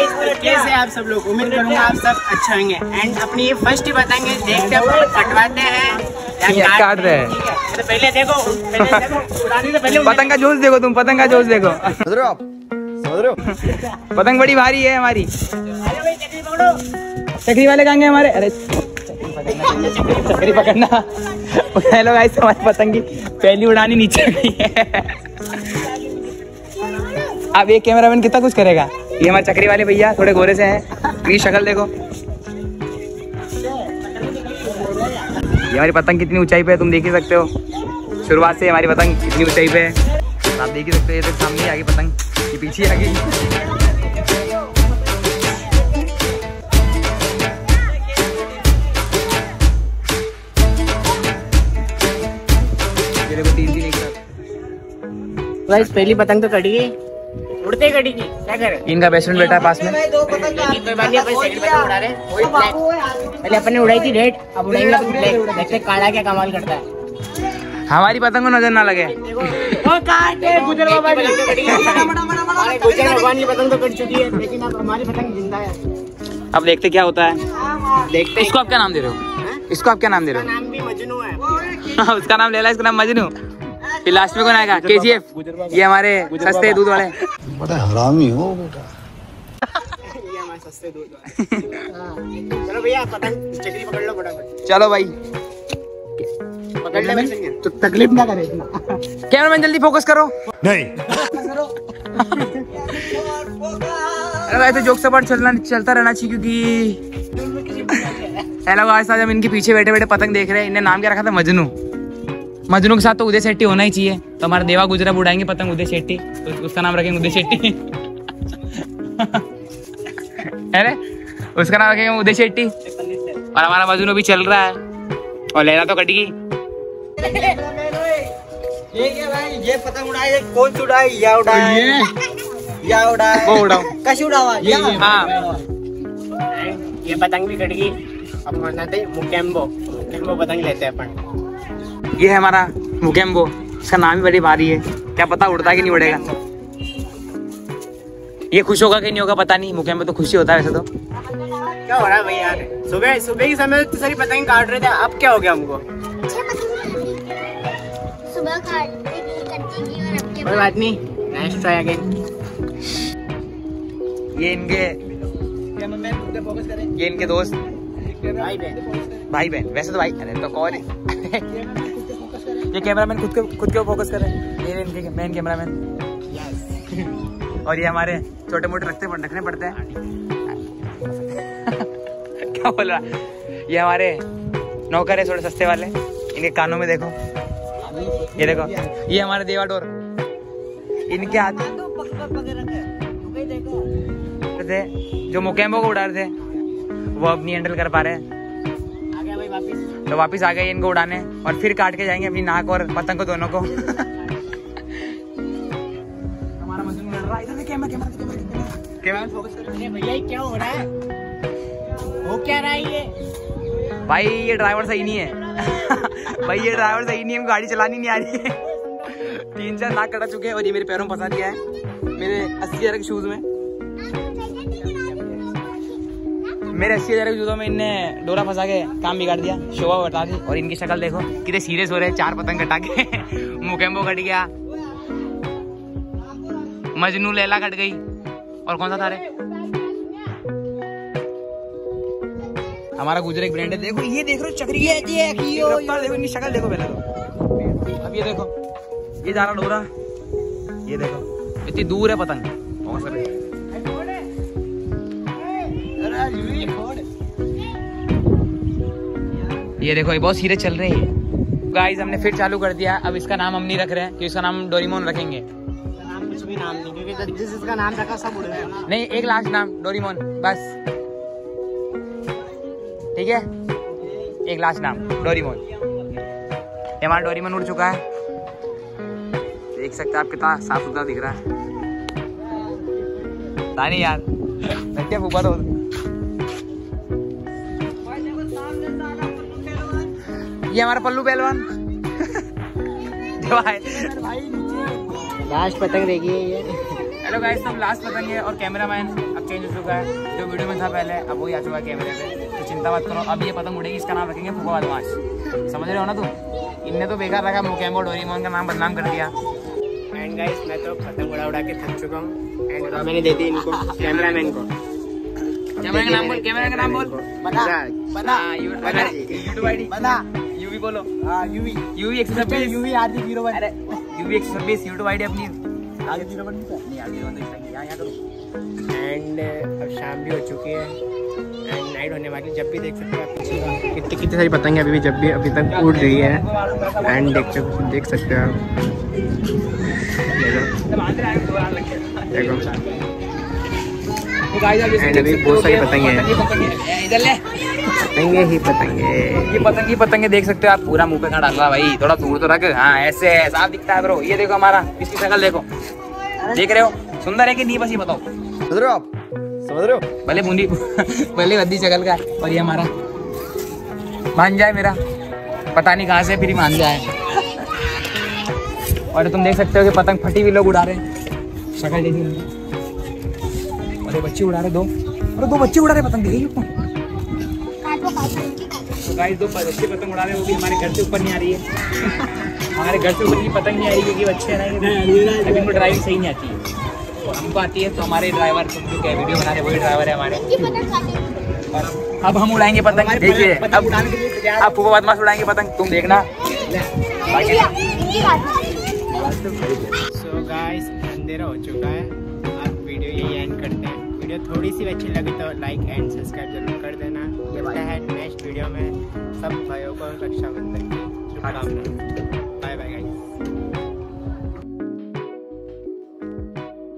कैसे आप सब लोग? उम्मीद करूंगा आप सब अच्छे होंगे। एंड अपनी ये फर्स्ट ही बताएंगे, देखते हैं कटवाते हैं या काट रहे हैं। तो पहले देखो उड़ाने से पहले पतंग का जोश देखो, तुम पतंग का जोश देखो। समझ रहे हो आप? समझ रहे हो? पतंग बड़ी भारी है हमारी। चक्री वाले कहाँ गए हमारे? अरे चक्री पकड़ना। हेलो गाइस, हमारी पतंग की पहली उड़ानी नीचे गई है। अब ये कैमरामैन कितना कुछ करेगा। ये हमारे चक्री वाले भैया थोड़े गोरे से हैं, इनकी शक्ल देखो। ये हमारी पतंग कितनी ऊंचाई पे है तुम देख ही सकते हो। शुरुआत से हमारी पतंग कितनी ऊंचाई पे है आप देख ही सकते हो। ये तो सामने आ गई पतंग, ये पीछे आ गई। ये देखो 3 एक साथ। गाइस पहली पतंग तो कटी गई, उड़ते कटी गई, क्या करें? इनका बेस्ट फ्रेंड बैठा है पास में। कोई बात नहीं, अपन सेकंड पतंग उड़ा रहे हैं। पहले अपन ने उड़ाई थी रेड, अब उड़ाएंगे अपन ब्लैक। देखते काला क्या कमाल करता है। हमारी पतंग को नजर ना लगे। गुजर भगवान की पतंग तो कट चुकी है, लेकिन अब हमारी पतंग जिंदा है। अब देखते क्या होता है। देखते इसको आप क्या नाम दे रहे हो? इसको आप क्या नाम दे रहे हो? नाम भी मजनू है। उसका नाम लेला, इसका नाम मजनू। फिर लास्ट में कौन आएगा? KGF। ये हमारे सस्ते दूध वाले। बड़ा हरामी हो बेटा। ये हमारे सस्ते दूध वाले। चलो भैया पतंग चक्री पकड़ लो फटाफट। चलो भाई पकड़ ले तो तकलीफ ना करे इतना। कैमरामैन जल्दी फोकस करो। नहीं अरे ऐसे जोक सपाट चलता रहना चाहिए, क्योंकि हेलो गाइस, आज हम इनके पीछे बैठे बैठे पतंग देख रहे हैं। इन्हें नाम क्या रखा था? मजनू। मजनू के साथ तो उदय शेट्टी होना ही चाहिए। तो हमारा देवा गुजरा उड़ाएंगे पतंग उदय शेट्टी, तो उसका नाम रखेंगे उदय शेट्टी। अरे उसका नाम रखेंगे उदय शेट्टी। और हमारा मजनू भी चल रहा है और लैला तो कटेगी। ये क्या भाई, ये पतंग उड़ाए कौन सी उड़ाई? या उड़ाए या उड़ाए वो उड़ाओ कैसे उड़ावा? हाँ ये पतंग भी कट गई। अब बनाते मुकेम्बो पतंग लेते हैं अपन। ये है हमारा मुकेम्बो। इसका नाम ही बड़ी भारी है, क्या पता उड़ता कि नहीं उड़ेगा। ये खुश होगा कि नहीं होगा पता नहीं। मुकेम्बो तो खुशी होता है वैसे तो। क्या हो रहा है भाई यार? सुबह के समय तो सारी पतंग काट रहे थे, अब क्या हो गया हमको? सुबह काटती थी और अब के कोई बात नहीं, नेक्स्ट ट्राई अगेन। ये इनके दोस्त भाई बहन वैसे तो भाई। अरे तो कौन है? ये कैमरामैन खुद के फोकस कर रहे हैं। ये इनके मेन कैमरामैन। और ये हमारे छोटे मोटे रखने पड़ते हैं। क्या बोल रहा? ये हमारे नौकर है थोड़े सस्ते वाले। इनके कानों में देखो, ये देखो। ये हमारे देवा डोर। इनके हाथ थे जो मुकेम्बो को उड़ा रहे थे, वो अब नहीं हैंडल कर पा रहे। तो वापिस आ गए इनको उड़ाने, और फिर काट के जाएंगे अपनी नाक और पतंग को दोनों को। हमारा मजनू लड़ रहा है। इधर कैमरा फोकस कर। भैया क्या हो रहा है? हो क्या रहा है ये? भाई ये ड्राइवर सही नहीं है। भाई ये ड्राइवर सही नहीं है, गाड़ी चलानी नहीं आ रही है। 3-4 नाक कटा चुके हैं और ये मेरे पैरों में फंसा दिया है, मेरे 80,000 के शूज में। मेरे 80,000 के जूतों में इनने डोरा फंसा के काम बिगाड़ दिया, शोभा बता दी। और इनकी शक्ल देखो कितने सीरियस हो रहे हैं। 4 पतंग कटा के मुकेम्बो कट गया, मजनू लैला कट गई, और कौन सा था रे? हमारा गुजर एक ब्रांड है। देखो ये देख रहे हो चक्री है, देखो इनकी शक्ल देखो पहले तो। अब ये देखो, ये जा रहा डोरा, ये देखो इतनी दूर है पतंग। ये देखो ये बहुत सीरियस चल रही है। गाइस हमने फिर चालू कर दिया। अब इसका नाम हम नहीं रख रहे हैं, क्योंकि इसका नाम डोरेमोन रखेंगे। कुछ भी नाम नहीं, क्योंकि जिसका नाम रखा सब उड़ गया। नहीं, एक लास्ट नाम डोरेमोन बस, ठीक है? एक लास्ट नाम डोरेमोन। ये हमारा डोरेमोन उड़ चुका है, देख सकते हैं आप कितना साफ सुथरा दिख रहा है। नहीं यार क्या फूफा तो। ये हमारा पल्लू पहलवान। लास्ट पतंग देखिए ये। हेलो गाइस, सब लास्ट पतंग है और कैमरामैन अब चेंज हो चुका है। जो वीडियो में था पहले अब वही आ चुका है कैमरे पे, तो चिंता मत करो। अब ये पतंग उड़ेगी, इसका नाम रखेंगे फूफा बदमाश। समझ रहे हो ना तुम? इनने तो बेकार रखा, मोकेम्बो डोरेमोन का नाम बदनाम कर दिया। एंड गाइस मैं तो पतंग उड़ा के थक चुका हूँ एंड मैंने दे दी इनको कैमरामैन को। कैमरा का नाम बोल, कैमरा का नाम बोल। बना यूट्यूब आईडी बना, यूवी बोलो। हां यूवी 126 यूवी हार्दिक 01। अरे यूवी 126 यूट्यूब आईडी अपनी आगे 01 नहीं आगे 01 यहां करो। एंड अब शाम भी हो चुकी है एंड नाइट होने वाली। जब भी देख सकते हो आप कितनी सारी पतंगें अभी तक उड़ रही है एंड देख सकते हो आप। देखो एंड अभी बहुत सारी पतंगे हैं। इधर ले पतंगे ही पतंगे, ये पतंगे देख सकते हो आप। पूरा मुंह पे कहाँ डाल रहा भाई, थोड़ा दूर तो रख। हाँ ऐसे साफ दिखता है ब्रो। ये देखो हमारा, इसकी शक्ल देखो, देख रहे हो सुंदर है कि नहीं? बस ये बताओ। समझ रहे हो आप? समझ रहे हो? भले बूंदी भले बद्दी शक्ल का। और ये हमारा मान जाए मेरा, पता नहीं कहाँ से फिर मान जाए। और तुम देख सकते हो कि पतंग फटी हुई लोग उड़ा रहे हैं, शक्ल जैसी। और ये बच्चे उड़ा रहे दो बच्चे उड़ा रहे पतंग, देखिए तो गाइस 2 बच्चे पतंग उड़ा रहे हैं, वो भी हमारे घर से ऊपर नहीं आ रही है। हमारे घर से ऊपर की पतंग नहीं आ रही क्योंकि बच्चे हैं ना, अभी उनको ड्राइविंग सही नहीं आती है। और हमको आती है, तो हमारे ड्राइवर जो वीडियो बना रहे वही ड्राइवर है हमारे। और अब हम उड़ाएंगे पतंग, देखिए अब फूफा बदमाश उड़ाएंगे पतंग, तुम देखना। सो गाइस अंधेरा हो चुका है, अब वीडियो यही एंड करते हैं। वीडियो थोड़ी सी अच्छी लगी तो लाइक एंड सब्सक्राइब जरूर कर देना। मिलता है नेक्स्ट वीडियो में। सब भाइयों को रक्षाबंधन की शुभकामनाएं।